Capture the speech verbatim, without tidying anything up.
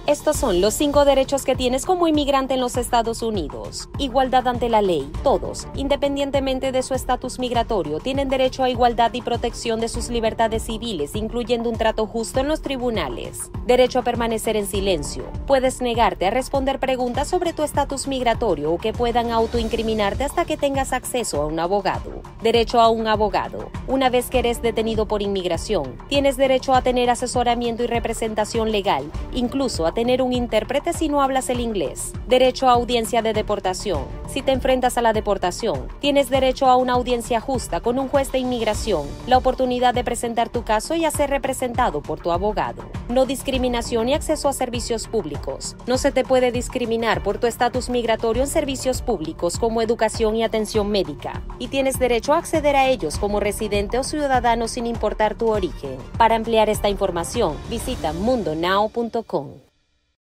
Estos son los cinco derechos que tienes como inmigrante en los Estados Unidos. Igualdad ante la ley. Todos, independientemente de su estatus migratorio, tienen derecho a igualdad y protección de sus libertades civiles, incluyendo un trato justo en los tribunales. Derecho a permanecer en silencio. Puedes negarte a responder preguntas sobre tu estatus migratorio o que puedan autoincriminarte hasta que tengas acceso a un abogado. Derecho a un abogado. Una vez que eres detenido por inmigración, tienes derecho a tener asesoramiento y representación legal, incluso a tener un intérprete si no hablas el inglés. Derecho a audiencia de deportación. Si te enfrentas a la deportación, tienes derecho a una audiencia justa con un juez de inmigración, la oportunidad de presentar tu caso y a ser representado por tu abogado. No discriminación y acceso a servicios públicos. No se te puede discriminar por tu estatus migratorio en servicios públicos como educación y atención médica, y tienes derecho a acceder a ellos como residente o ciudadano sin importar tu origen. Para ampliar esta información, visita mundo now punto com.